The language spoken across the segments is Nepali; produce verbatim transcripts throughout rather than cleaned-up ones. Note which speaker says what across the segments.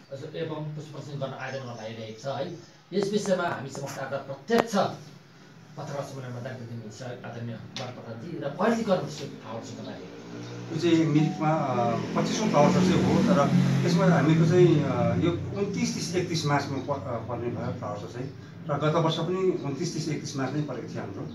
Speaker 1: एवं पुष्पसिंह गर्न आयोजना लगाइरहेको छ है। यस विषयमा हामी समक्ष आज प्रत्यक्ष पत्रकार सम्मेलनमा जानकारी दिनुहुन्छ आदरणीय बालप्रसादजी र कहिले गर्नुहुन्छ फ्लावर सो तपाईँले?
Speaker 2: यो चाहिँ मिरिकमा पच्चिसौँ फ्लावर सो चाहिँ हो, तर यसमा हामीको चाहिँ यो उन्तिस तिस एकतिस मार्चमा पर्ने भयो फ्लावर सो चाहिँ, र गत वर्ष पनि उन्तिस तिस एकतिस मार्च नै परेको थियो हाम्रो।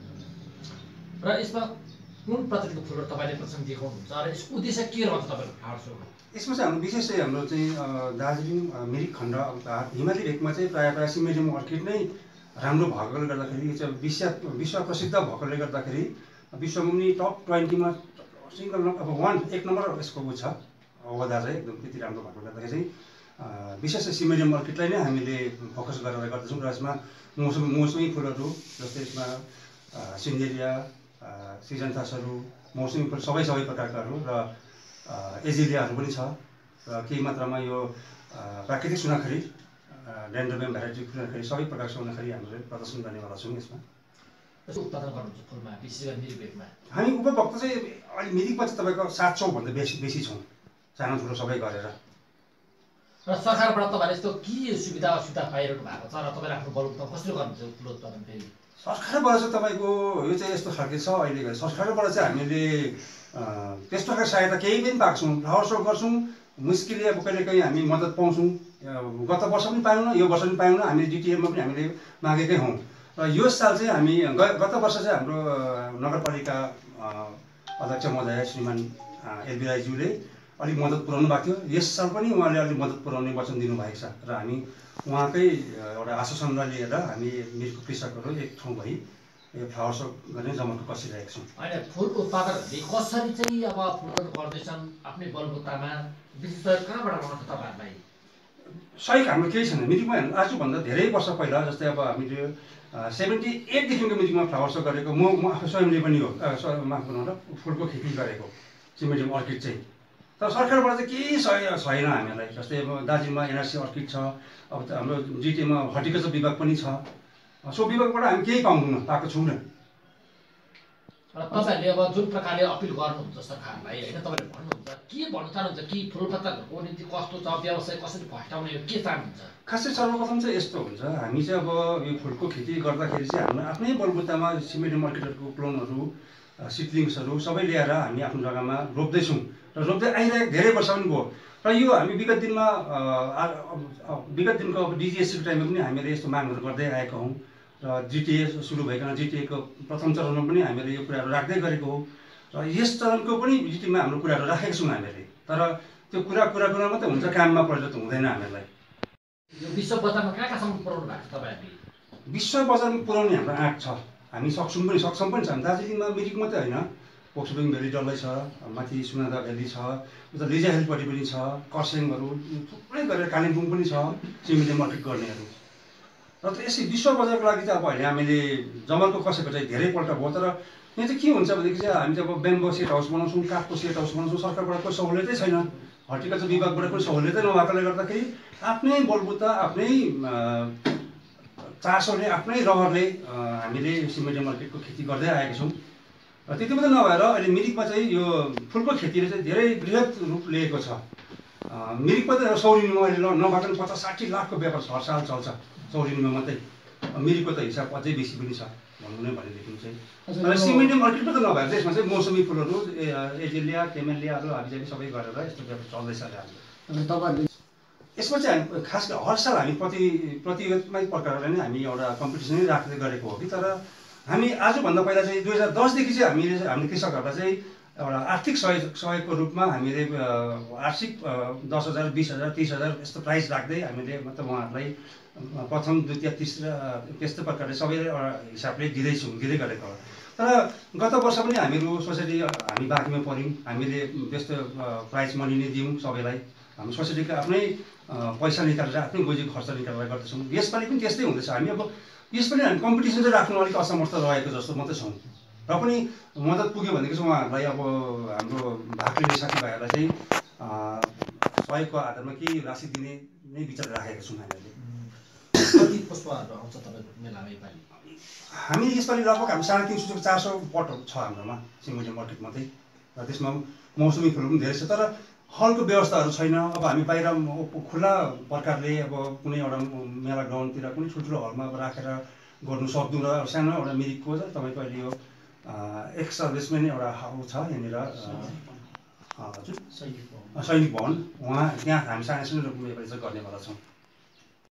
Speaker 1: र यसमा कुन प्रजातिको फुलहरू तपाईँले प्रदर्शन देखाउनुहुन्छ र यसको उद्देश्य के रहन्छ तपाईँको फ्लावर सोको?
Speaker 2: यसमा चाहिँ हाम्रो विशेष चाहिँ हाम्रो चाहिँ दार्जिलिङ मिरिक खण्ड हिमाली भेकमा चाहिँ प्रायः प्रायः सिमेडियम अर्किड नै राम्रो भएकोले गर्दाखेरि यो चाहिँ विश्व विश्व प्रसिद्ध भएकोले गर्दाखेरि विश्वमा पनि टप ट्वेन्टीमा सिङ्गल अब वान एक नम्बर यसको ऊ छ अवधा चाहिँ एकदम त्यति राम्रो भएकोले गर्दाखेरि चाहिँ विशेष सिमेडियम अर्किडलाई नै हामीले फोकस गरेर गर्दछौँ। र यसमा मौसम मौसमी फुलहरू जस्तै यसमा सिन्जेरिया, सिजन्थासहरू, मौसमी फुल सबै सबै प्रकारकाहरू र एजिलियाहरू पनि छ, र केही मात्रामा यो प्राकृतिक सुनाखरी डेन्ड्रोबियम भेराइटी सुनाखरी सबै प्रकारको सुनाखरी हामीले प्रदर्शन गर्नेवाला छौँ। यसमा
Speaker 1: उत्पादन गर्नुहुन्छ फुलमा विशेष गरी मिरिक भेकमा
Speaker 2: हामी उपभोक्ता चाहिँ अहिले मिरिकमा चाहिँ तपाईँको सात सौभन्दा बेसी बेसी छौँ, सानो ठुलो सबै गरेर।
Speaker 1: र सरकारबाट तपाईँले यस्तो के सुविधा असुविधा पाइरहनु भएको छ र तपाईँले आफ्नो बल उत्पादन कसरी गर्नुहुन्छ फुल उत्पादन? फेरि
Speaker 2: सरकारबाट चाहिँ तपाईँको यो चाहिँ यस्तो खालको छ अहिले सरकारबाट चाहिँ हामीले त्यस्तो खालको सहायता केही पनि पाएको छौँ। फ्लावर सो गर्छौँ, मुस्किलले अब कहिले काहीँ हामी मद्दत पाउँछौँ। गत वर्ष पनि पाएनौँ, यो वर्ष पनि पाएनौँ, हामीले डिटिएममा पनि हामीले मागेकै हौँ। र यो साल चाहिँ हामी गत वर्ष चाहिँ हाम्रो नगरपालिका अध्यक्ष महोदय श्रीमान एलबी राईज्यूले अलिक मद्दत पुर्याउनु भएको थियो। यस साल पनि उहाँले अलिक मद्दत पुर्याउने वचन दिनुभएको छ, र हामी उहाँकै एउटा आश्वासनलाई लिएर हामी मिरिकको कृषकहरू एक ठाउँ भई यो फ्लावर सो गर्ने जमर्को कसिरहेका छौँ।
Speaker 1: होइन फुल उत्पादनहरूले कसरी चाहिँ अब फुल उत्पादन गर्दैछन् आफ्नै बलबुतामा, विशेष गरी कहाँबाट आउँछ तपाईँहरूलाई?
Speaker 2: सही हाम्रो केही छैन मिरिकमा। आजभन्दा धेरै वर्ष पहिला जस्तै अब हामीले सेभेन्टी एटदेखिको मिरिकमा फ्लावर सो गरेको म म आफू स्वयंले पनि हो, माफ गर्नु होला, फुलको खेती गरेको सिमेडियम अर्किड चाहिँ। तर सरकारबाट चाहिँ केही सहाय छैन हामीलाई। जस्तै अब दार्जिलिङमा एनआरसी अर्किड छ, अब हाम्रो जिटिएमा हर्टिकल्चर विभाग पनि छ, सो विभागबाट हामी केही पाउँदैनौँ, पाएको छौँ।
Speaker 1: र तपाईँहरूले अब जुन प्रकारले अपिल गर्नुहुन्छ सरकारलाई होइन, तपाईँले भन्नुहुन्छ के भन्न चाहनुहुन्छ कि फुलपातहरूको निम्ति कस्तो छ, व्यवसाय कसरी फस्टाउने हो, के चाहनुहुन्छ?
Speaker 2: खासै सर्वप्रथम चाहिँ यस्तो हुन्छ, हामी चाहिँ अब यो फुलको खेती गर्दाखेरि चाहिँ हाम्रो आफ्नै बलबुतामा सिमेडियम अर्किडहरूको क्लोनहरू सिडलिङ्सहरू सबै ल्याएर हामी आफ्नो जग्गामा रोप्दैछौँ, र रोप्दै आइरहेको धेरै वर्ष पनि भयो। र यो हामी विगत दिनमा विगत दिनको अब डिजिएससीको टाइममा पनि हामीले यस्तो मागहरू गर्दै आएका हौँ, र जिटिए सुरु भइकन जिटिएको प्रथम चरणमा पनि हामीले यो कुराहरू राख्दै गरेको हो, र यस चरणको पनि जिटिएमा हाम्रो कुराहरू राखेको छौँ हामीले। तर त्यो कुरा कुरा कुरा मात्रै हुन्छ, काममा परिणत हुँदैन हामीलाई।
Speaker 1: यो विश्व बजारमा कहाँ कहाँसम्म पुऱ्याउनु भएको छ तपाईँहरूले?
Speaker 2: विश्व बजारमा पुर्याउने हाम्रो आँट छ, हामी सक्छौँ पनि सक्षम पनि छौँ। दार्जिलिङमा मिरिक मात्रै होइन, पोक्सोबिङ भ्याली डल्लै छ, माथि सुनादा भ्याली छ, उता लिजा हिलपट्टि पनि छ, कर्सियङहरू थुप्रै गरेर कालिम्पोङ पनि छ सिमेडियम अर्किड गर्नेहरू। र त यसै विश्व बजारको लागि चाहिँ अब अहिले हामीले जमर्को कसेको चाहिँ धेरैपल्ट भयो। तर यहाँ चाहिँ के हुन्छ भनेदेखि चाहिँ हामी चाहिँ अब बेम्बो सेट हाउस बनाउँछौँ, काठको सेट हाउस बनाउँछौँ, सरकारबाट कोही सहुलियतै छैन, हर्टिकल्चर विभागबाट पनि सहुलियतै नभएकोले गर्दाखेरि आफ्नै बलबुता आफ्नै चासोले आफ्नै रहरले हामीले सिमेडियम अर्किडको खेती गर्दै आएका छौँ। र त्यति मात्रै नभएर अहिले मिरिकमा चाहिँ यो फुलको खेतीले चाहिँ धेरै बृहत रूप लिएको छ। मिरिकमा चाहिँ सौरिनीमा अहिले नभएको पनि पचास साठी लाखको व्यापार हर साल चल्छ सौरिनीमा मात्रै। मिरिकको त हिसाब अझै बेसी पनि छ भनौँ नै भनेदेखि चाहिँ। र सिमेडियम अर्किड मात्रै नभएर चाहिँ यसमा चाहिँ मौसमी फुलहरू एजिलिया, केमेलियाहरू हाबिजाबी सबै गरेर यस्तो व्यापार चल्दैछ अहिले तपाईँहरूले। यसमा चाहिँ हामी खास गरी हर साल हामी प्रति प्रतियोगितामै प्रकारले नै हामी एउटा कम्पिटिसनै राख्दै गरेको हो कि। तर हामी आजभन्दा पहिला चाहिँ दुई हजार दसदेखि चाहिँ हामीले हामीले कृषकहरूलाई चाहिँ एउटा आर्थिक सहयोग सहयोगको रूपमा हामीले वार्षिक दस हजार बिस हजार तिस हजार यस्तो प्राइस राख्दै हामीले मतलब उहाँहरूलाई प्रथम द्वितीय तेस्रो त्यस्तो प्रकारले सबै हिसाबले दिँदैछौँ, दिँदै गरेको हो। तर गत वर्ष पनि हामीहरू सोसाइटी हामी बाँकीमा पऱ्यौँ, हामीले त्यस्तो प्राइज मनी नै दियौँ सबैलाई। हामी सोसाइटीको आफ्नै पैसा निकालेर आफ्नै गोजीको खर्च निकालेर गर्दैछौँ। यसपालि पनि त्यस्तै हुँदैछ। हामी अब यसपालि हामी कम्पिटिसन चाहिँ राख्नु अलिक असमर्थ रहेको जस्तो मात्रै छौँ। र पनि मद्दत पुग्यो भनेदेखि चाहिँ उहाँहरूलाई अब हाम्रो भाग लिने साथीभाइहरूलाई चाहिँ सहयोगको आधारमा केही राशि दिने नै विचार राखेका छौँ हामीले।
Speaker 1: कति पुष्पहरू आउँछ तपाईँको मेलामा योपालि?
Speaker 2: हामी यसपालि लगभग हामी साढे तिन सौ चार सौ पटहरू छ हाम्रोमा सिमेडियम अर्किड मात्रै, र त्यसमा मौसमी फुल पनि धेरै छ। तर हलको व्यवस्थाहरू छैन। अब हामी बाहिर खुला प्रकारले अब कुनै एउटा मेला ग्राउन्डतिर कुनै ठुल्ठुलो हलमा अब राखेर गर्नु सक्दैनौँ र सानो एउटा मिरिकको छ तपाईँको अहिले यो एक्स सर्भिसमेन एउटा हाउस छ यहाँनिर हजुर सैनिक भवन, उहाँ त्यहाँ हामी सानो सानो रूपमा चाहिँ गर्नेवाला छौँ।